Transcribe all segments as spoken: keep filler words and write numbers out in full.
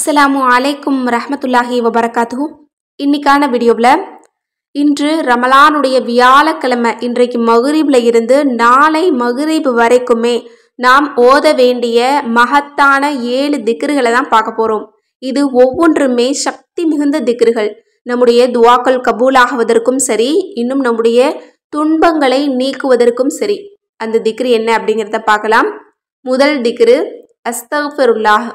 அஸ்ஸலாமு அலைக்கும் ரஹ்மத்துல்லாஹி வபரகாத்துஹு. இன்னைக்கான வீடியோவில் இன்று ரமலானுடைய வியாழக்கிழமை இன்றைக்கு மகரிபில் இருந்து நாளை மகரிப் வரைக்குமே நாம் ஓத வேண்டிய மகத்தான ஏழு திக்ருகளை தான் பார்க்க போகிறோம். இது ஒவ்வொன்றுமே சக்தி மிகுந்த திக்ருகள். நம்முடைய துவாக்கள் கபூலாகுவதற்கும் சரி, இன்னும் நம்முடைய துன்பங்களை நீக்குவதற்கும் சரி. அந்த திக்ரு என்ன அப்படிங்கிறத பார்க்கலாம். முதல் திக்ரு அஸ்தக்ஃபிருல்லாஹ்.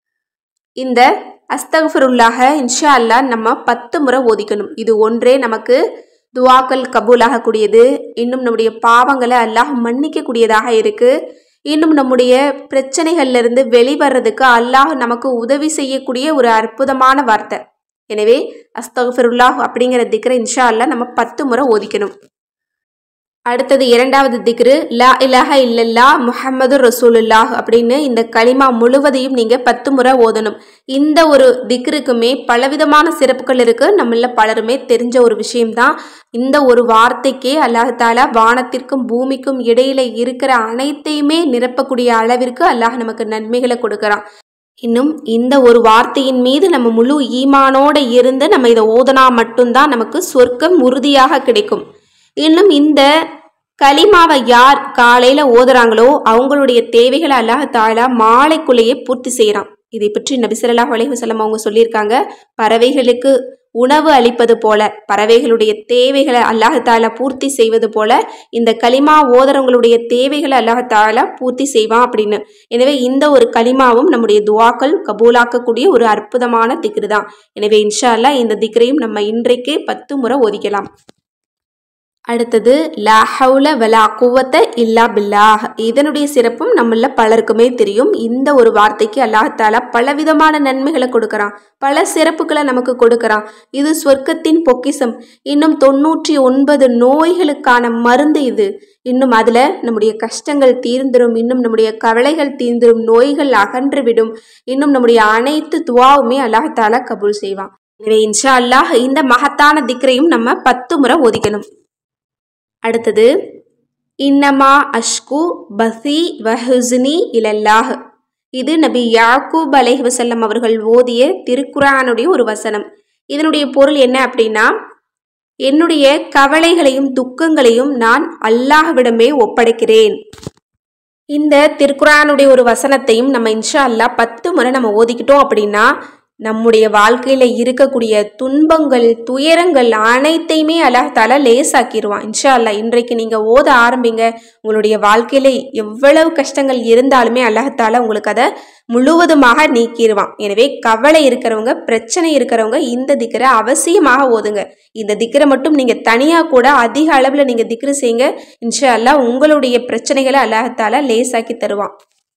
இந்த அஸ்தக்ஃபிருல்லாஹ இன்ஷா அல்லாஹ் நம்ம பத்து முறை ஓதிக்கணும். இது ஒன்றே நமக்கு துவாக்கள் கபூலாகக்கூடியது. இன்னும் நம்முடைய பாவங்களை அல்லாஹ் மன்னிக்கக்கூடியதாக இருக்குது. இன்னும் நம்முடைய பிரச்சனைகள்லேருந்து வெளிவரதுக்கு அல்லாஹ் நமக்கு உதவி செய்யக்கூடிய ஒரு அற்புதமான வார்த்தை. எனவே அஸ்தக்ஃபிருல்லாஹ் அப்படிங்கிற திக்ரை இன்ஷா அல்லாஹ் நம்ம பத்து முறை ஓதிக்கணும். அடுத்தது இரண்டாவது திக்ரு லா இலாஹ இல்லல்லா முஹம்மது ரசூலுல்லாஹ் அப்படின்னு இந்த கலிமா முழுவதையும் நீங்கள் பத்து முறை ஓதணும். இந்த ஒரு திக்ருக்குமே பலவிதமான சிறப்புகள் இருக்குது. நம்மள பலருமே தெரிஞ்ச ஒரு விஷயம்தான். இந்த ஒரு வார்த்தைக்கே அல்லாஹ் தாலா வானத்திற்கும் பூமிக்கும் இடையில இருக்கிற அனைத்தையுமே நிரப்பக்கூடிய அளவிற்கு அல்லாஹ் நமக்கு நன்மைகளை கொடுக்குறான். இன்னும் இந்த ஒரு வார்த்தையின் மீது நம்ம முழு ஈமானோடு இருந்து நம்ம இதை ஓதனா மட்டும்தான் நமக்கு சொர்க்கம் உறுதியாக கிடைக்கும். இன்னும் இந்த கலிமாவை யார் காலையில் ஓதுறாங்களோ அவங்களுடைய தேவைகளை அல்லாஹ் தாலா மாலைக்குள்ளேயே பூர்த்தி செய்கிறான். இதை பற்றி நபி ஸல்லல்லாஹு அலைஹி வஸல்லம் அவங்க சொல்லியிருக்காங்க. பறவைகளுக்கு உணவு அளிப்பது போல, பறவைகளுடைய தேவைகளை அல்லாஹ் தாலா பூர்த்தி செய்வது போல இந்த கலிமா ஓதுறவங்களுடைய தேவைகளை அல்லாஹ் தாலா பூர்த்தி செய்வான் அப்படின்னு. எனவே இந்த ஒரு கலிமாவும் நம்முடைய துவாக்கள் கபூலாக்கக்கூடிய ஒரு அற்புதமான திக்ரு தான். எனவே இன்ஷா அல்லாஹ் இந்த திக்ரையும் நம்ம இன்றைக்கு பத்து முறை ஓதிக்கலாம். அடுத்தது லா ஹவுல வலா குவத்த இல்லா பில்லாஹ். இதனுடைய சிறப்பும் நம்மள பலருக்குமே தெரியும். இந்த ஒரு வார்த்தைக்கு அல்லாஹ் தாலா பலவிதமான நன்மைகளை கொடுக்கறான், பல சிறப்புகளை நமக்கு கொடுக்கறான். இது சொர்க்கத்தின் பொக்கிஷம். இன்னும் தொண்ணூற்றி ஒன்பது நோய்களுக்கான மருந்து இது. இன்னும் அதில் நம்முடைய கஷ்டங்கள் தீர்ந்துடும், இன்னும் நம்முடைய கவலைகள் தீர்ந்துடும், நோய்கள் அகன்றுவிடும். இன்னும் நம்முடைய அனைத்து துவாவுமே அல்லாஹ் தாலா கபூல் செய்வான். எனவே இன்ஷா அல்லாஹ் இந்த மகத்தான திக்ரையும் நம்ம பத்து முறை ஓதிக்கணும். அடுத்தது இன்னமா அஷ்கு பசி வஹுஸ்னி இலல்லாஹ். இது நபி யாக்கூப் அலைஹி வஸல்லம் அவர்கள் ஓதிய திருக்குர்ஆனுடைய ஒரு வசனம். இதனுடைய பொருள் என்ன அப்படின்னா, என்னுடைய கவலைகளையும் துக்கங்களையும் நான் அல்லாஹ்விடமே ஒப்படைக்கிறேன். இந்த திருக்குர்ஆனுடைய ஒரு வசனத்தையும் நம்ம இன்ஷா அல்லாஹ் பத்து முறை நம்ம ஓதிக்கிட்டோம் அப்படின்னா நம்முடைய வாழ்க்கையில் இருக்கக்கூடிய துன்பங்கள் துயரங்கள் அனைத்தையுமே அல்லாஹ் தாலா லேசாக்கிடுவான். இன்ஷா அல்லாஹ் இன்றைக்கு நீங்கள் ஓத ஆரம்பிங்க. உங்களுடைய வாழ்க்கையில் எவ்வளவு கஷ்டங்கள் இருந்தாலுமே அல்லாஹ் தாலா உங்களுக்கு அதை முழுவதுமாக நீக்கிடுவான். எனவே கவலை இருக்கிறவங்க, பிரச்சனை இருக்கிறவங்க இந்த திக்ரை அவசியமாக ஓதுங்க. இந்த திக்ரை மட்டும் நீங்கள் தனியாக கூட அதிக அளவில் நீங்கள் திக்ரு செய்யுங்க. இன்ஷா அல்லாஹ் உங்களுடைய பிரச்சனைகளை அல்லாஹ் தாலா லேசாக்கி தருவான்.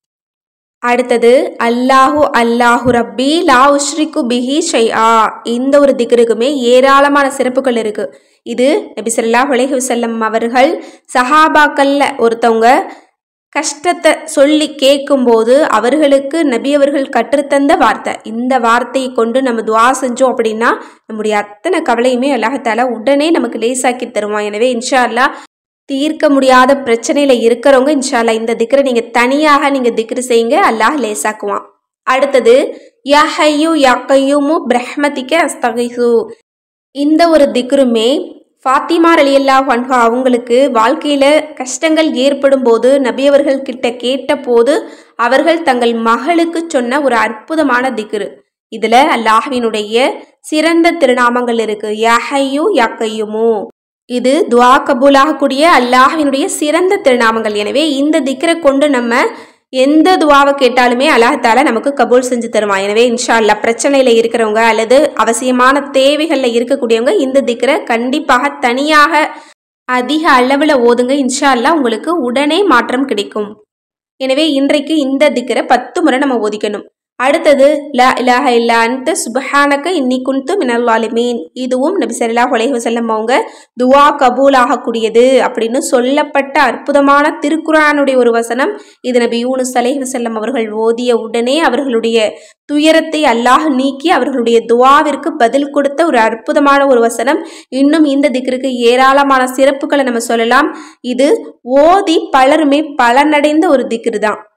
அடுத்தது அல்லாஹு அல்லாஹு ரப்பி லா உஷ்ரிக்கு பிஹி ஷைஆ. இந்த ஒரு திக்ருக்குமே ஏராளமான சிறப்புகள் இருக்குது. இது நபி ஸல்லல்லாஹு அலைஹி வஸல்லம் அவர்கள் சஹாபாக்கள்ல ஒருத்தவங்க கஷ்டத்தை சொல்லி கேட்கும்போது அவர்களுக்கு நபி அவர்கள் கற்றுத்தந்த வார்த்தை. இந்த வார்த்தையை கொண்டு நம்ம துவா செஞ்சோம் அப்படின்னா நம்முடைய அத்தனை கவலையுமே அல்லாஹ் தாலா உடனே நமக்கு லேசாக்கி தருவான். எனவே இன்ஷா அல்லாஹ் தீர்க்க முடியாத பிரச்சனையில் இருக்கிறவங்க இன்ஷா அல்லாஹ் இந்த திக்ரை நீங்கள் தனியாக நீங்கள் திக்ரு செய்யுங்க, அல்லாஹ் லேசாக்குவான். அடுத்தது யா ஹய்யு யா கய்யூமு பிரஹ்மதிக அஸ்தகீசு. இந்த ஒரு திக்ருமே ஃபாத்திமா ரலியல்லாஹு அன்ஹா அவங்களுக்கு வாழ்க்கையில் கஷ்டங்கள் ஏற்படும் போது நபி அவர்கள் கிட்ட கேட்ட போது அவர்கள் தங்கள் மகளுக்கு சொன்ன ஒரு அற்புதமான திக்ரு. இதில் அல்லாஹ்வினுடைய சிறந்த திருநாமங்கள் இருக்குது. யா ஹய்யு யா கய்யூமு. இது துவா கபூலாகக்கூடிய அல்லாஹ்வினுடைய சிறந்த திருநாமங்கள். எனவே இந்த திக்ரை கொண்டு நம்ம எந்த துவாவை கேட்டாலுமே அல்லாஹ் தாலா நமக்கு கபூல் செஞ்சு தருவான். எனவே இன்ஷா அல்லாஹ் பிரச்சனையில் இருக்கிறவங்க அல்லது அவசியமான தேவைகளில் இருக்கக்கூடியவங்க இந்த திக்ரை கண்டிப்பாக தனியாக அதிக அளவில் ஓதுங்க. இன்ஷா அல்லாஹ் உங்களுக்கு உடனே மாற்றம் கிடைக்கும். எனவே இன்றைக்கு இந்த திக்ரை பத்து முறை நம்ம ஓதிக்கணும். அடுத்தது லா இலாஹ இல்லா அன்த சுப்ஹானக இன்னி குன்து மினல் ஸாலிமீன். இதுவும் நபி ஸல்லல்லாஹு அலைஹி வஸல்லம் அவங்க துவா கபூல் ஆகக்கூடியது அப்படின்னு சொல்லப்பட்ட அற்புதமான திருக்குர்ஆனுடைய ஒரு வசனம். இது நபி யூனுஸ் அலைஹி வஸல்லம் அவர்கள் ஓதிய உடனே அவர்களுடைய துயரத்தை அல்லாஹ் நீக்கி அவர்களுடைய துவாவிற்கு பதில் கொடுத்த ஒரு அற்புதமான ஒரு வசனம். இன்னும் இந்த திக்ருக்கு ஏராளமான சிறப்புகளை நம்ம சொல்லலாம். இது ஓதி பலருமே பலனடைந்த ஒரு திக்ரு தான்.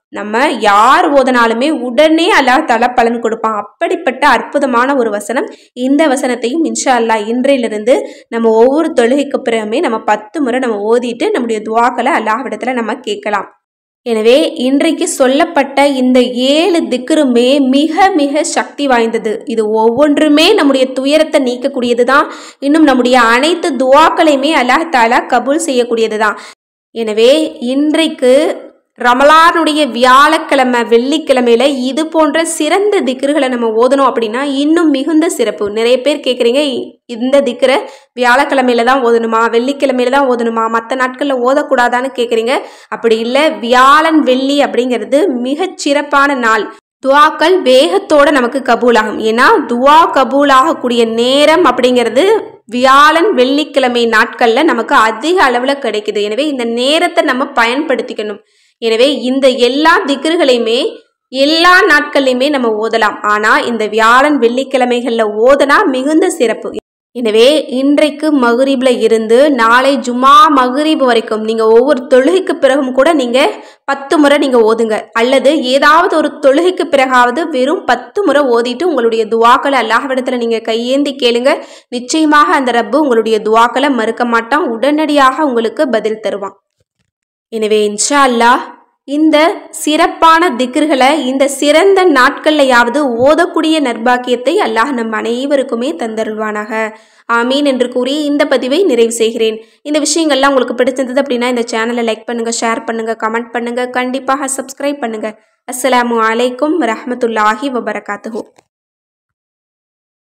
நம்ம யார் ஓதனாலுமே உடனே அல்லாஹ் தஆலா பலன் கொடுப்பான். அப்படிப்பட்ட அற்புதமான ஒரு வசனம். இந்த வசனத்தையும் இன்ஷா அல்லாஹ் இன்றையிலிருந்து நம்ம ஒவ்வொரு தொழுகைக்கு பிறகுமே நம்ம பத்து முறை நம்ம ஓதிட்டு நம்முடைய துஆக்களை அல்லாஹ்விடத்துல நம்ம கேட்கலாம். எனவே இன்றைக்கு சொல்லப்பட்ட இந்த ஏழு திக்ருமே மிக மிக சக்தி வாய்ந்தது. இது ஒவ்வொன்றுமே நம்முடைய துயரத்தை நீக்கக்கூடியது தான். இன்னும் நம்முடைய அனைத்து துஆக்களையுமே அல்லாஹ் தஆலா கபூல் செய்யக்கூடியது தான். எனவே இன்றைக்கு ரமலானுடைய வியாழக்கிழமை வெள்ளிக்கிழமையில இது போன்ற சிறந்த திக்ருகளை நம்ம ஓதணும் அப்படின்னா இன்னும் மிகுந்த சிறப்பு. நிறைய பேர் கேட்குறீங்க, இந்த திக்ரை வியாழக்கிழமையில தான் ஓதணுமா, வெள்ளிக்கிழமையில தான் ஓதணுமா, மற்ற நாட்களில் ஓதக்கூடாதான்னு கேட்குறீங்க. அப்படி இல்லை, வியாழன் வெள்ளி அப்படிங்கிறது மிகச் சிறப்பான நாள். துஆக்கள் வேகத்தோட நமக்கு கபூலாகும். ஏன்னா துஆ கபூலாகக்கூடிய நேரம் அப்படிங்கிறது வியாழன் வெள்ளிக்கிழமை நாட்கள்ல நமக்கு அதிக அளவுல கிடைக்குது. எனவே இந்த நேரத்தை நம்ம பயன்படுத்திக்கணும். எனவே இந்த எல்லா திக்ருகளையுமே எல்லா நாட்கள்லையுமே நம்ம ஓதலாம். ஆனா இந்த வியாழன் வெள்ளிக்கிழமைகள்ல ஓதனா மிகுந்த சிறப்பு. எனவே இன்றைக்கு மக்ரிப்ல இருந்து நாளை ஜுமா மக்ரிப் வரைக்கும் நீங்க ஒவ்வொரு தொழுகைக்கு பிறகும் கூட நீங்க பத்து முறை நீங்க ஓதுங்க. அல்லது ஏதாவது ஒரு தொழுகைக்கு பிறகாவது வெறும் பத்து முறை ஓதிட்டு உங்களுடைய துஆக்களை அல்லாஹ்விடத்துல நீங்க கையேந்தி கேளுங்க. நிச்சயமாக அந்த ரப்பு உங்களுடைய துஆக்களை மறுக்க மாட்டான், உடனடியாக உங்களுக்கு பதில் தருவான். எனவே இன்ஷா அல்லாஹ் இந்த சிறப்பான திக்ருகளை இந்த சிறந்த நாட்கள்லையாவது ஓதக்கூடிய நற்பாக்கியத்தை அல்லாஹ் நம் அனைவருக்குமே தந்தருள்வானாக. ஆமீன் என்று கூறி இந்த பதிவை நிறைவு செய்கிறேன். இந்த விஷயங்கள்லாம் உங்களுக்கு பிடிச்சிருந்தது அப்படின்னா இந்த சேனலை லைக் பண்ணுங்க, ஷேர் பண்ணுங்க, கமெண்ட் பண்ணுங்க, கண்டிப்பாக சப்ஸ்கிரைப் பண்ணுங்க. அஸ்ஸலாமு அலைக்கும் வரஹ்மத்துல்லாஹி வபரகாத்துஹு.